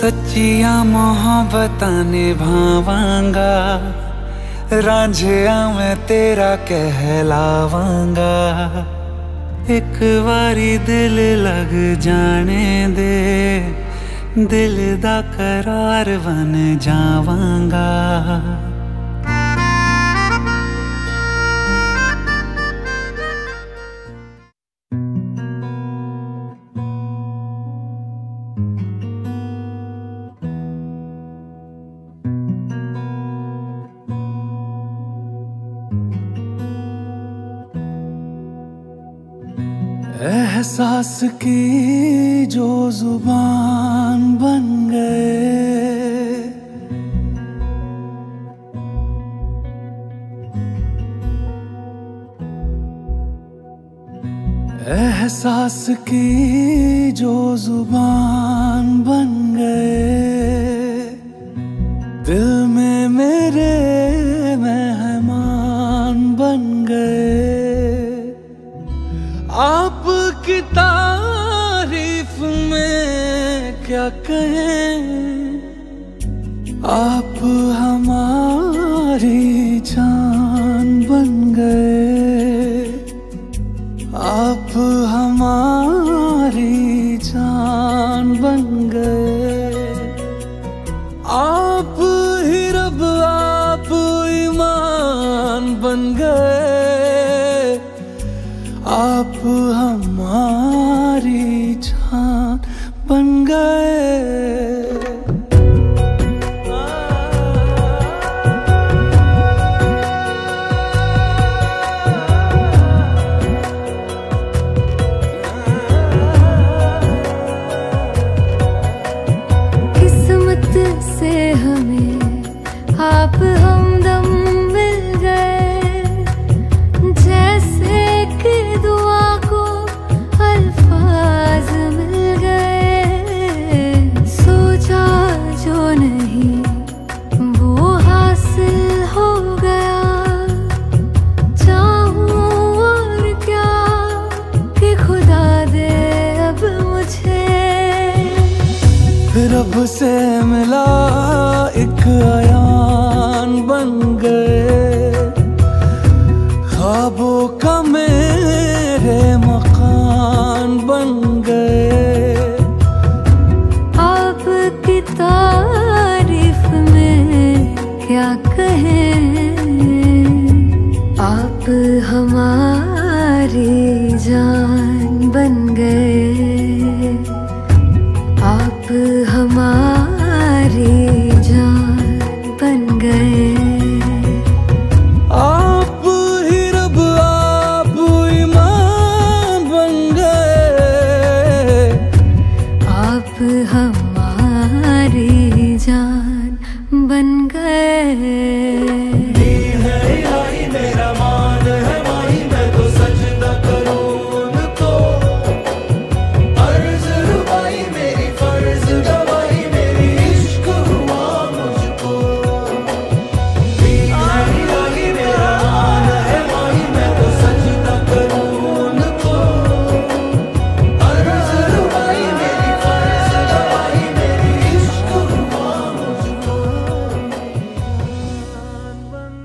सच्चियां मोहब्बतां निभावांगा, रांझिया मैं तेरा कहलावांगा। एक बारी दिल लग जाने दे, दिल दा करार बन जावांगा। एहसास की जो जुबान बन गए, एहसास की जो जुबान बन गए, दिल में मेरे मेहमान बन गए। आपकी तारीफ में क्या कहें, आप हमारी जान बन गए, आप हमारी जान बन गए। आप ही रब आप ईमान बन गए, आप हमारी जान बन गए। किस्मत से हमें आप हमदम मिल गए, जैसे कि दुआ को अल्फाज मिल गए। सोचा जो नहीं वो हासिल हो गया, चाहूं और क्या कि खुदा दे अब मुझे। रब से मिला एक आयान बन गए, ख्वाबों का मेरे मकान बन गए। आपकी तारीफ में क्या कहें, आप हमारी जान बन गए, आप हमारी जान बन गए। आप ही रब आप ईमान बन गए, आप हमारी जान बन गए। मेरा मान है माही, मैं तो सजदा करूं उनको। अर्ज रुबाई मेरी फर्ज गवाही, मेरी इश्क हुआ मुझको। मेरा मान है माही, मैं तो सजदा करूं उनको। अर्ज रुबाई मेरी फर्ज गवाही, मेरी इश्क हुआ मुझको। बन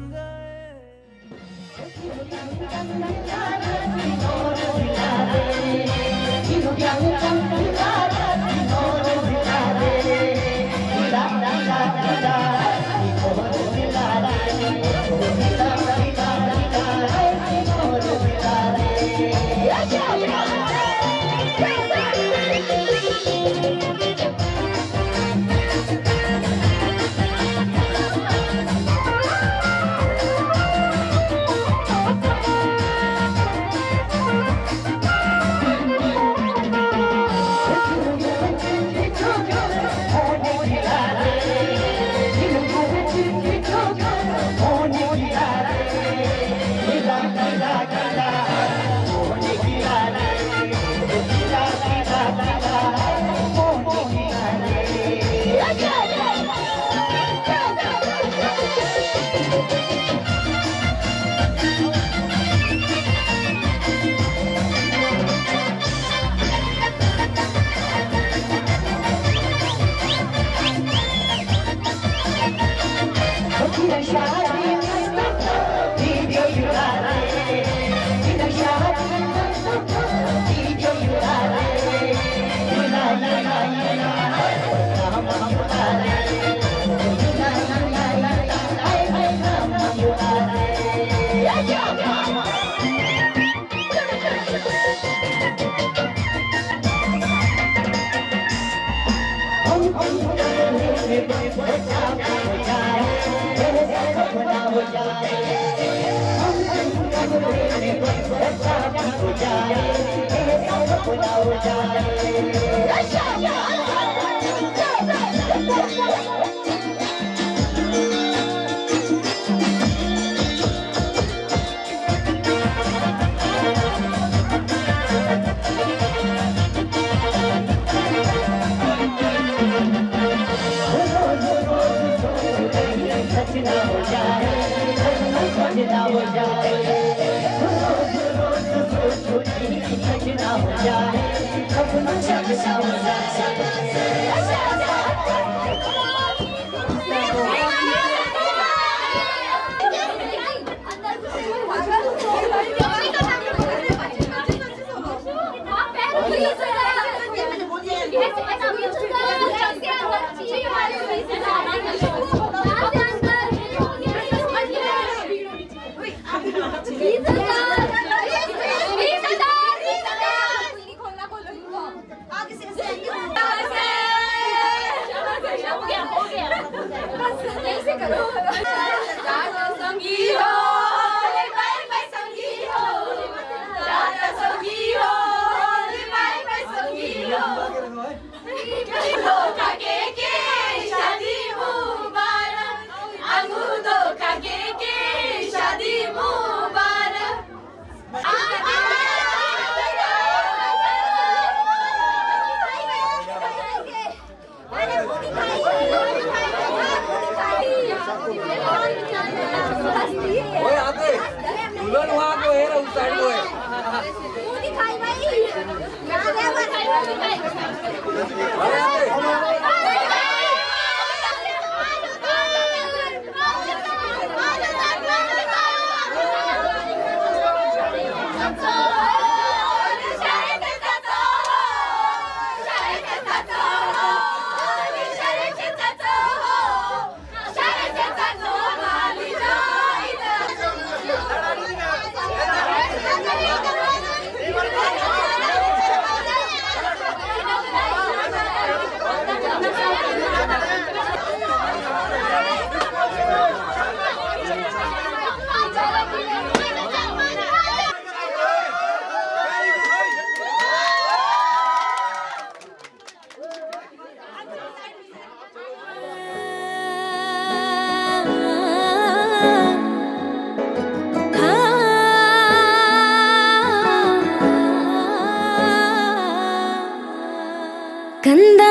कंधा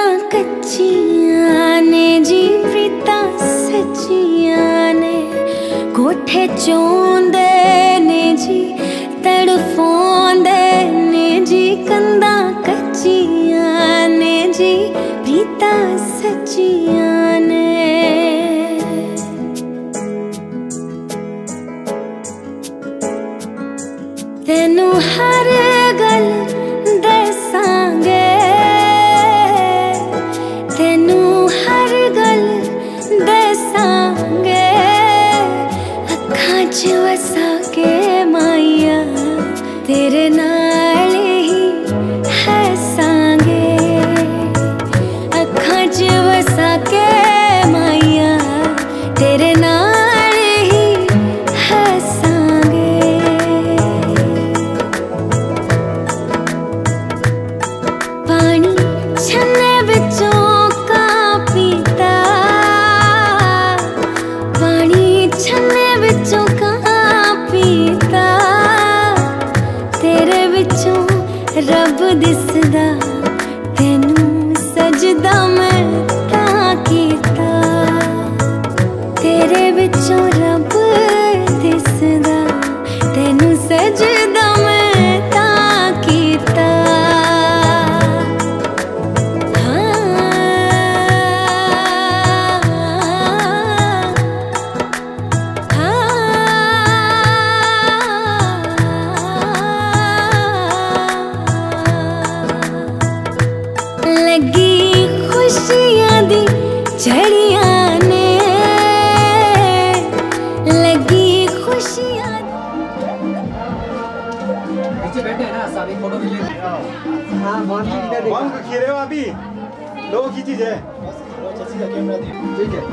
कच्चियां ने जी प्रीता सच्चियां ने कोठे चोंदे ने जी तड़फोंदे ने जी कंधा कच्चियां ने जी प्रीता सच्चियां ने तेनू हर गल दसांगे तेनू हर गल दसांगे अखां च वसा के माइया तेरे नाल ही हसांगे अखां च वसा के माइया तेरे नाल ही हसांगे पीछे बैठे हैं ना सब एक फोटो ले हाँ कौन खीरे हो अभी लोगों की चीज है कैमरा ठीक है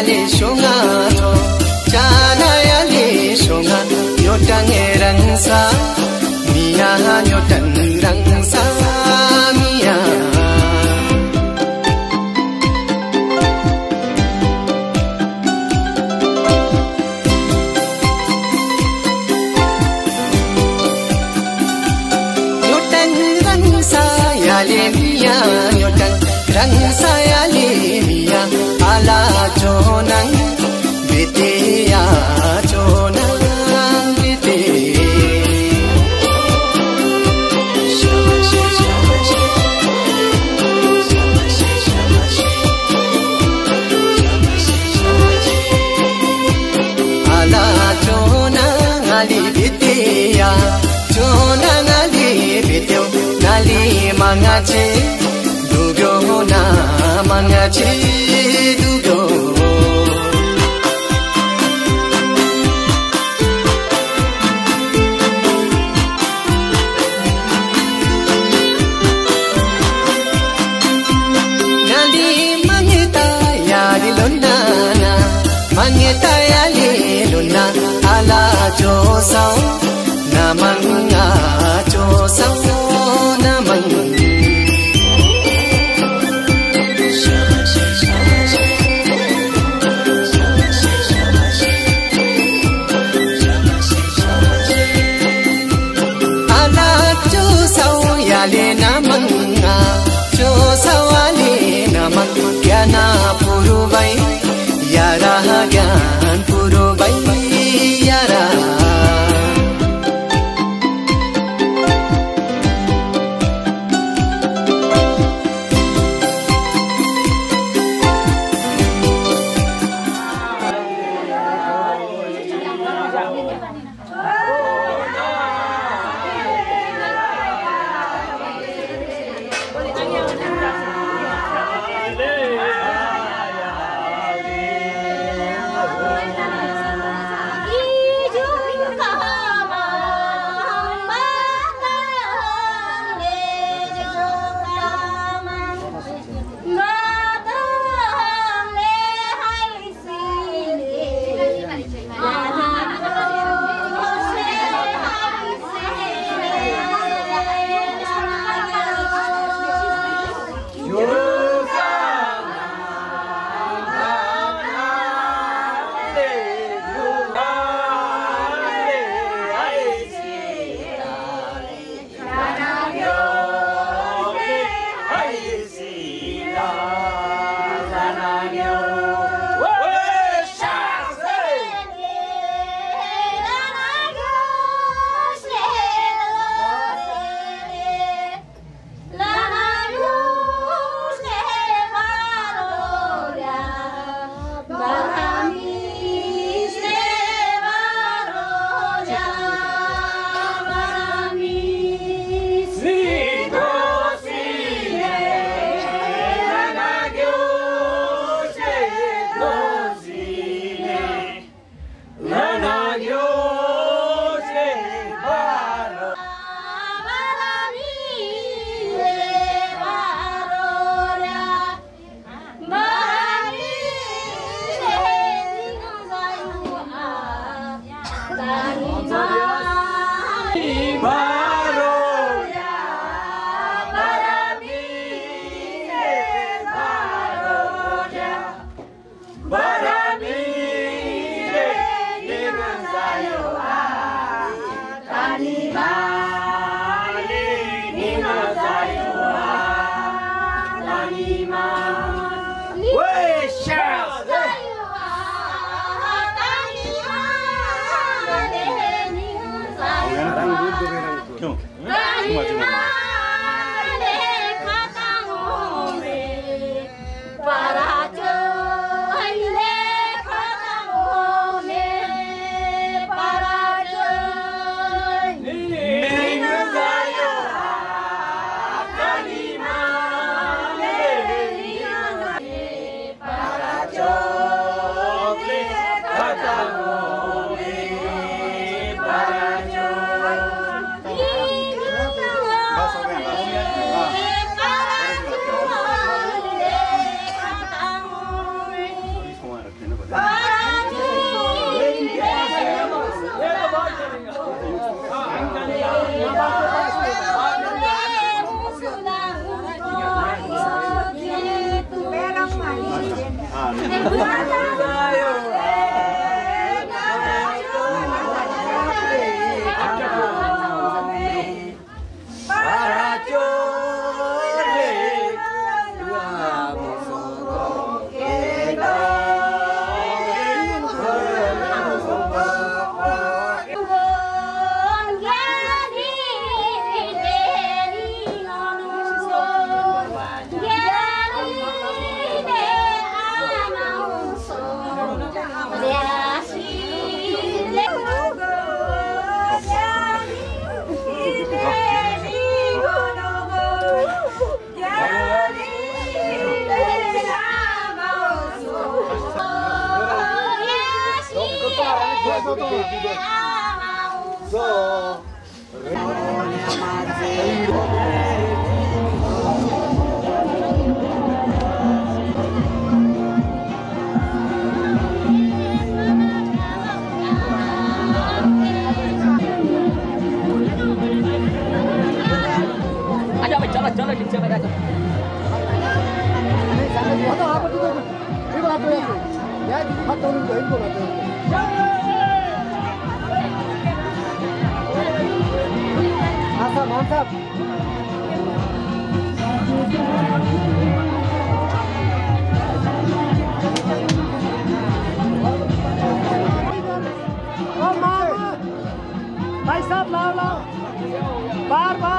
yali shunga to chana yali shunga nyotang rangsa mia nyotang rangsa mia nyotang rangsa yali mia nyotang rangsa yali mia ala chonang bitiya chonang biti ala chonang ali bitiya chonang ali bityo nali mangache dugyo na mangache dugyo nali mangita yali lunana mangita yali luna ala josau namanga josau namang yale namanga chosawale namang gyana purubai yara gyan purubai yara Mantap. भाई साहब लाओ लाओ बार बार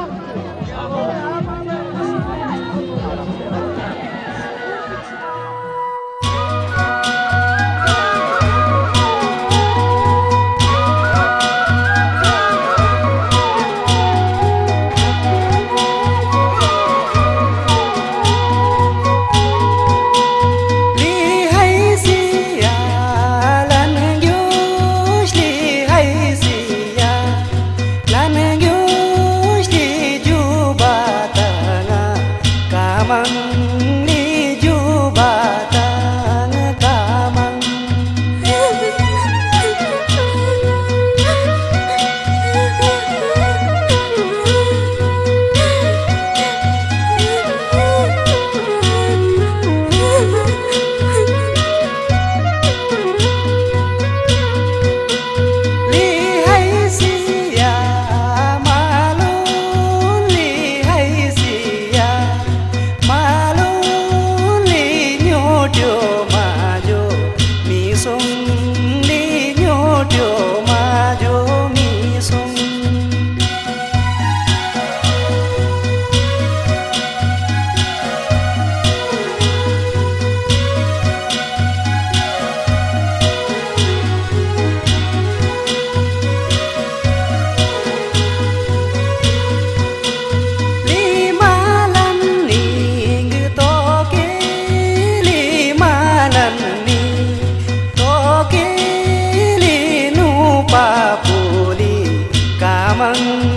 Mamang